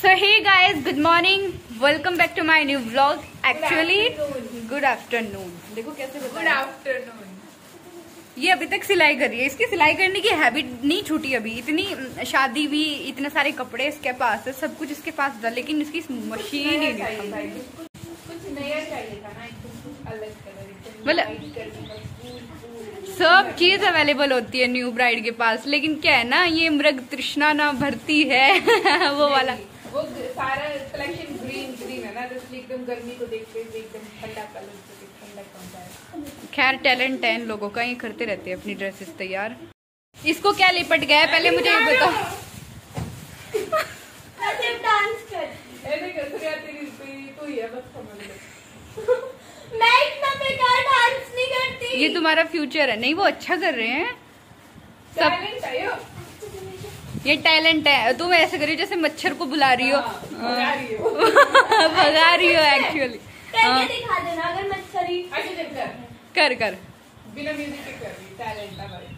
So hey guys, good morning. Welcome back to my new vlog. Actually, good afternoon. देखो कैसे बताया? Good afternoon. ये अभी तक सिलाई कर रही है। इसकी सिलाई करने की हैबिट नहीं छूटी अभी। इतनी शादी भी, इतने सारे कपड़े इसके पास है, सब कुछ इसके पास था, लेकिन इसकी मशीन ही नहीं थी। कुछ नया चाहिए था ना, एकदम अलग कलर, मतलब सब चीज अवेलेबल होती है न्यू ब्राइड के पास, लेकिन क्या है ना, ये मृग तृष्णा ना भरती है वो वाला। वो सारा कलेक्शन ग्रीन है ना, तो इसलिए एकदम गर्मी को देखते हुए एकदम ठंडा कलर ठंडा पहुंचा है। खैर टैलेंट है इन लोगों का, ये करते रहते हैं अपनी ड्रेसेस तैयार। इसको क्या लिपट गया है, पहले मुझे ये बताओ। डांस कर तू ही है, बस समझ ले। मैं इतना बेकार डांस नहीं करती। ये तुम्हारा फ्यूचर है। नहीं, वो अच्छा कर रहे हैं सब। टैलेंट है ये टैलेंट है। तुम ऐसे करियो जैसे मच्छर को बुला रही हो, भगा रही हो। भगा रही हो एक्चुअली। करके दिखा देना अगर मच्छरी। अच्छा कर कर बिना म्यूजिक के कर रही, टैलेंट है भाई।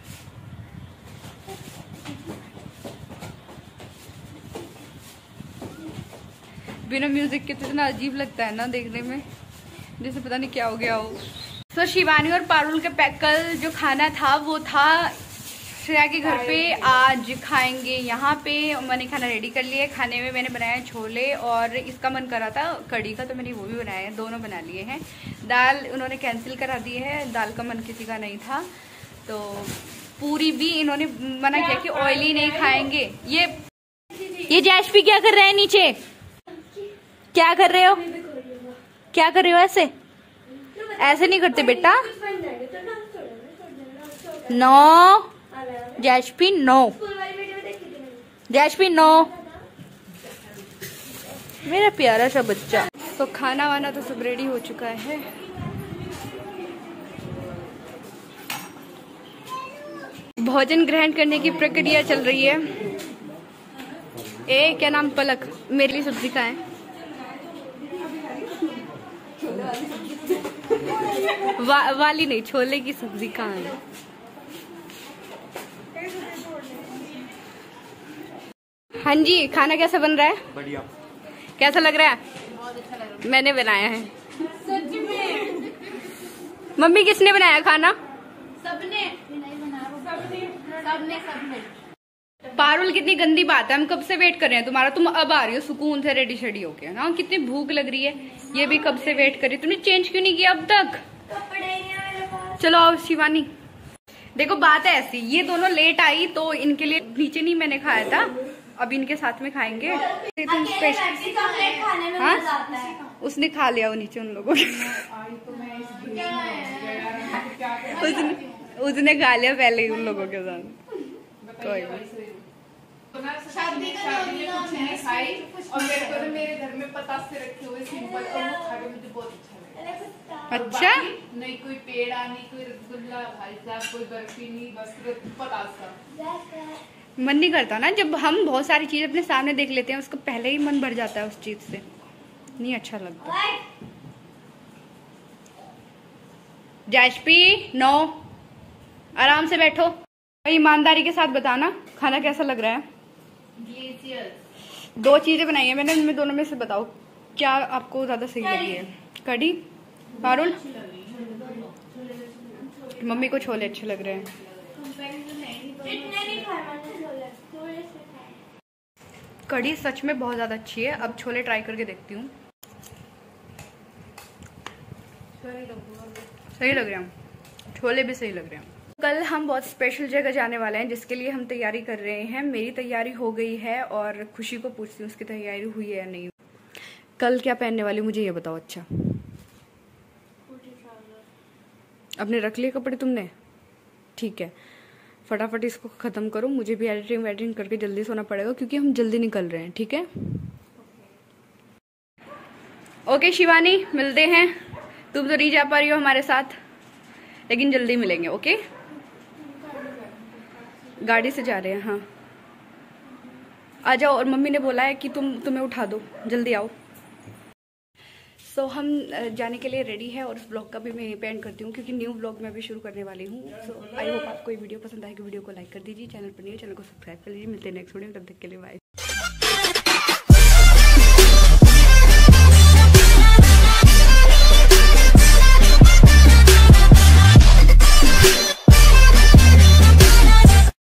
बिना म्यूजिक के तो इतना अजीब लगता है ना देखने में, जैसे पता नहीं क्या हो गया हो। तो शिवानी और पारुल के कल जो खाना था वो था श्रेया के घर पे। आज खाएंगे यहाँ पे। मैंने खाना रेडी कर लिया है। खाने में मैंने बनाया छोले, और इसका मन कर रहा था कढ़ी का, तो मैंने वो भी बनाया है, दोनों बना लिए हैं। दाल उन्होंने कैंसिल करा दी है, दाल का मन किसी का नहीं था। तो पूरी भी इन्होंने मना किया कि ऑयली नहीं खाएंगे। ये जैशपी क्या कर रहे हैं नीचे? क्या कर रहे हो? क्या कर रहे हो? ऐसे नहीं करते बेटा। नो जैशपी, नो जैशपी, नो। मेरा प्यारा सा बच्चा। तो खाना वाना तो सब रेडी हो चुका है। भोजन ग्रहण करने की प्रक्रिया चल रही है। क्या नाम? पलक। मेरे लिए सब्जी का है। वाली नहीं, छोले की सब्जी कहाँ है? हाँ जी, खाना कैसा बन रहा है? बढ़िया। कैसा लग रहा है? बहुत अच्छा लग रहा है। मैंने बनाया है। सच में? मम्मी किसने बनाया खाना? सबने नहीं बनाया, सबने। पारुल, कितनी गंदी बात है। हम कब से वेट कर रहे हैं तुम्हारा। तुम अब आ रही हो सुकून से रेडी शेडी होके ना। कितनी भूख लग रही है। ये भी कब से वेट कर रही। तुमने चेंज क्यों नहीं किया अब तक? कपड़े नहीं है मेरे पास। चलो आओ शिवानी। देखो बात है ऐसी, ये दोनों लेट आई तो इनके लिए नीचे नहीं मैंने खाया था, अब इनके साथ में खाएंगे। तुम स्पेशल चॉकलेट खाने में हाँ? मजा आता है। उसने खा लिया वो नीचे उन लोगों के। उसने खा लिया पहले ही उन लोगों के साथ। कोई शादी में कुछ नहीं खाई, और मेरे को तो मेरे घर में पतासे रखे हुए सिंपल, और वो खा के मुझे बहुत अच्छा लगा। अच्छा। नहीं कोई पेड़ा, नहीं कोई रसगुल्ला, भाई साहब कोई बर्फी नहीं, बस पतासा। मन नहीं करता ना, जब हम बहुत सारी चीज अपने सामने देख लेते हैं उसका पहले ही मन भर जाता है उस चीज से, नहीं अच्छा लगता। जैशपी, नो, आराम से बैठो। ईमानदारी के साथ बताना खाना कैसा लग रहा है। डिलीशियस। 2 चीजें बनाई है मैंने, उनमें दोनों में से बताओ क्या आपको ज्यादा सही लगी है। कढ़ी, पारुल? मम्मी को छोले अच्छे लग रहे हैं। इतने नहीं खाए मैंने छोले, थोड़े से खाए। कढ़ी सच में बहुत ज्यादा अच्छी है। अब छोले ट्राई करके देखती हूँ। सही लग रहे हैं, छोले भी सही लग रहे हैं। कल हम बहुत स्पेशल जगह जाने वाले हैं, जिसके लिए हम तैयारी कर रहे हैं। मेरी तैयारी हो गई है, और खुशी को पूछती हूँ उसकी तैयारी हुई है या नहीं। कल क्या पहनने वाली मुझे ये बताओ। अच्छा, अपने रख लिए कपड़े तुमने? ठीक है, फटाफट इसको खत्म करो। मुझे भी एडिटिंग वेडिटिंग करके जल्दी सोना पड़ेगा, क्योंकि हम जल्दी निकल रहे हैं। ठीक है, ओके शिवानी, मिलते हैं। तुम तो नहीं जा पा रही हो हमारे साथ, लेकिन जल्दी मिलेंगे। ओके, गाड़ी से जा रहे हैं। हाँ आ जाओ, और मम्मी ने बोला है कि तुम्हें उठा दो, जल्दी आओ। सो हम जाने के लिए रेडी है, और उस ब्लॉग का भी मैं यहीं पे एंड करती हूँ, क्योंकि न्यू ब्लॉग मैं भी शुरू करने वाली हूँ। सो आई होप आपको ये वीडियो पसंद आएगी। वीडियो को लाइक कर दीजिए, चैनल पर नहीं है चैनल को सब्सक्राइब कर लीजिए। मिलते हैं नेक्स्ट वीडियो, तब तक के लिए बाय।